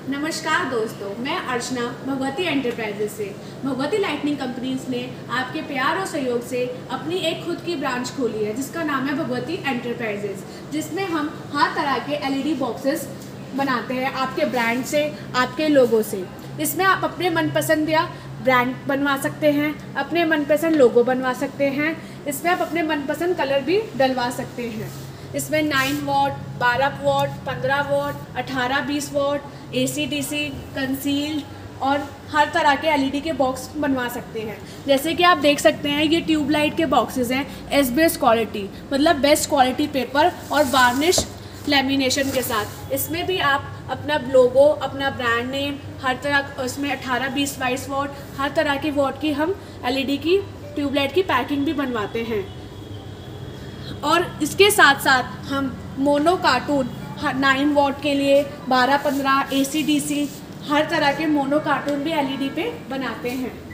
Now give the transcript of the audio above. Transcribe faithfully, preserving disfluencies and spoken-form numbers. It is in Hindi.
नमस्कार दोस्तों, मैं अर्चना भगवती एंटरप्राइजेस से। भगवती लाइटनिंग कंपनीज ने आपके प्यार और सहयोग से अपनी एक खुद की ब्रांच खोली है जिसका नाम है भगवती एंटरप्राइजेस, जिसमें हम हर तरह के एलईडी बॉक्सेस बनाते हैं आपके ब्रांड से, आपके लोगो से। इसमें आप अपने मनपसंद या ब्रांड बनवा सकते हैं, अपने मनपसंद लोगो बनवा सकते हैं। इसमें आप अपने मनपसंद कलर भी डलवा सकते हैं। इसमें नाइन वॉट, बारह वॉट, पंद्रह वॉट, अठारह बीस वॉट, एसी डीसी, कंसील्ड और हर तरह के एलईडी के बॉक्स बनवा सकते हैं। जैसे कि आप देख सकते हैं, ये ट्यूबलाइट के बॉक्सेस हैं एस बेस क्वालिटी, मतलब बेस्ट क्वालिटी पेपर और वार्निश लेमिनेशन के साथ। इसमें भी आप अपना लोगो, अपना ब्रांड नेम, हर तरह, इसमें अठारह बीस बाईस वॉट, हर तरह की वॉट की हम एलईडी की ट्यूबलाइट की पैकिंग भी बनवाते हैं। और इसके साथ साथ हम मोनो कार्टून नाइन वॉट के लिए, बारह पंद्रह, एसी डीसी, हर तरह के मोनो कार्टून भी एलईडी पे बनाते हैं।